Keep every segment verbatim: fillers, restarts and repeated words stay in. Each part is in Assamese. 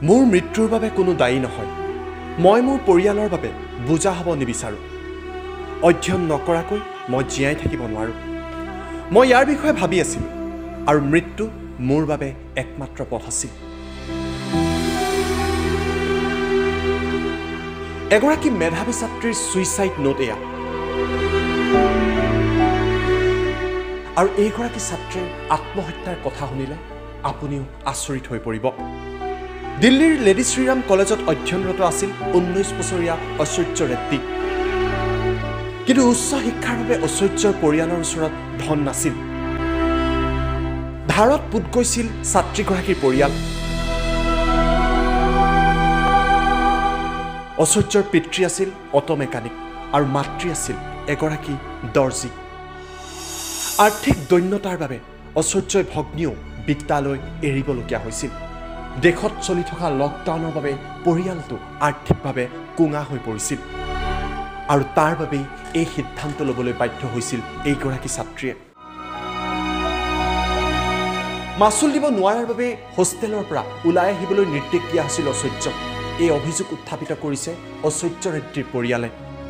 মোৰ মৃত্যুৰ বাবে কোনো দায়ী নহয়। মই মোৰ পৰিয়ালৰ বাবে বুজা হ'ব নিবিচাৰোঁ। অধ্যয়ন নকৰাকৈ মই জীয়াই থাকিব নোৱাৰোঁ। মই ইয়াৰ বিষয়ে ভাবি আছিলোঁ আৰু মৃত্যু মোৰ বাবে একমাত্ৰ পথ আছিল। এগৰাকী মেধাৱী ছাত্ৰীৰ ছুইচাইড নোট এয়া। আৰু এইগৰাকী ছাত্ৰীৰ আত্মহত্যাৰ কথা শুনিলে আপুনিও আচৰিত হৈ পৰিব। দিল্লীৰ লেডি শ্ৰীৰাম কলেজত অধ্যয়নৰত আছিল ঊনৈছ বছৰীয়া ঐশ্বৰ্য ৰেড্ডী। কিন্তু উচ্চ শিক্ষাৰ বাবে ঐশ্বৰ্যৰ পৰিয়ালৰ ওচৰত ধন নাছিল। ধাৰত পোত গৈছিল ছাত্ৰীগৰাকীৰ পৰিয়াল। ঐশ্বৰ্যৰ পিতৃ আছিল অটো মেকানিক আৰু মাতৃ আছিল এগৰাকী দৰ্জী। আৰ্থিক দৈন্যতাৰ বাবে ঐশ্বৰ্যই ভগ্নীও বিদ্যালয় এৰিবলগীয়া হৈছিল। দেশত চলি থকা লকডাউনৰ বাবে পৰিয়ালটো আৰ্থিকভাৱে কোঙা হৈ পৰিছিল আৰু তাৰ বাবেই এই সিদ্ধান্ত ল'বলৈ বাধ্য হৈছিল এইগৰাকী ছাত্ৰীয়ে। মাচুল দিব নোৱাৰাৰ বাবে হোষ্টেলৰ পৰা ওলাই আহিবলৈ নিৰ্দেশ দিয়া হৈছিল ঐশ্বৰ্যক। এই অভিযোগ উত্থাপিত কৰিছে ঐশ্বৰ্য ৰেড্ডীৰ পৰিয়ালে।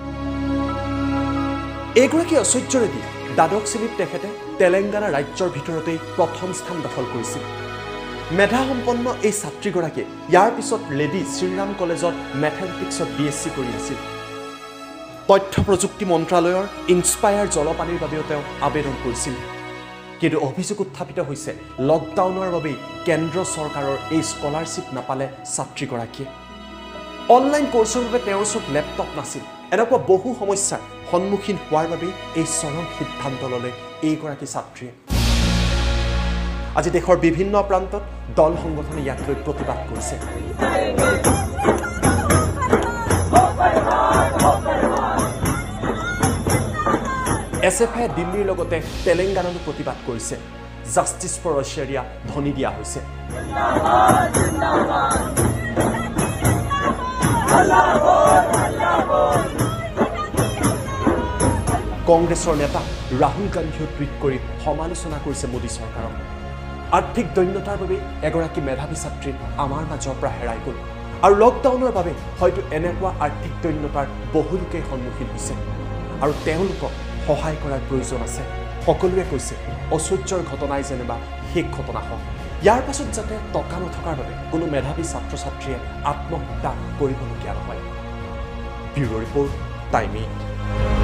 এইগৰাকী ঐশ্বৰ্য ৰেড্ডী দ্বাদশ শ্ৰেণীত তেখেতে তেলেংগানা ৰাজ্যৰ ভিতৰতেই প্ৰথম স্থান দখল কৰিছিল। মেধাসম্পন্ন এই ছাত্ৰীগৰাকীয়ে ইয়াৰ পিছত লেডি শ্ৰীৰাম কলেজত মেথমেটিক্সত বি এছ চি কৰি আছিল। তথ্য প্ৰযুক্তি মন্ত্ৰালয়ৰ ইনস্পায়াৰ জলপানীৰ বাবেও তেওঁ আবেদন কৰিছিল। কিন্তু অভিযোগ উত্থাপিত হৈছে লকডাউনৰ বাবেই কেন্দ্ৰ চৰকাৰৰ এই স্কলাৰশ্বিপ নাপালে ছাত্ৰীগৰাকীয়ে। অনলাইন কোৰ্চৰ বাবে তেওঁৰ ওচৰত লেপটপ নাছিল। এনেকুৱা বহু সমস্যাৰ সন্মুখীন হোৱাৰ বাবেই এই চৰম সিদ্ধান্ত ল'লে এইগৰাকী ছাত্ৰীয়ে। আজি দেশৰ বিভিন্ন প্ৰান্তত দল সংগঠনে ইয়াক লৈ প্ৰতিবাদ কৰিছে। এছ এফে দিল্লীৰ লগতে তেলেংগানাতো প্ৰতিবাদ কৰিছে। জাষ্টিছ ফৰ ঐশ্বৰ্যা ধ্বনি দিয়া হৈছে। কংগ্ৰেছৰ নেতা ৰাহুল গান্ধীয়েও টুইট কৰি সমালোচনা কৰিছে মোদী চৰকাৰক। আৰ্থিক দৈন্যতাৰ বাবে এগৰাকী মেধাৱী ছাত্ৰী আমাৰ মাজৰ পৰা হেৰাই গ'ল আৰু লকডাউনৰ বাবে হয়তো এনেকুৱা আৰ্থিক দৈন্যতাৰ বহু লোকেই সন্মুখীন হৈছে আৰু তেওঁলোকক সহায় কৰাৰ প্ৰয়োজন আছে। সকলোৱে কৈছে ঐশ্বৰ্যৰ ঘটনাই যেনিবা শেষ ঘটনা হওক। ইয়াৰ পাছত যাতে টকা নথকাৰ বাবে কোনো মেধাৱী ছাত্ৰ ছাত্ৰীয়ে আত্মহত্যা কৰিবলগীয়া নহয়। Bureau' report, time eight.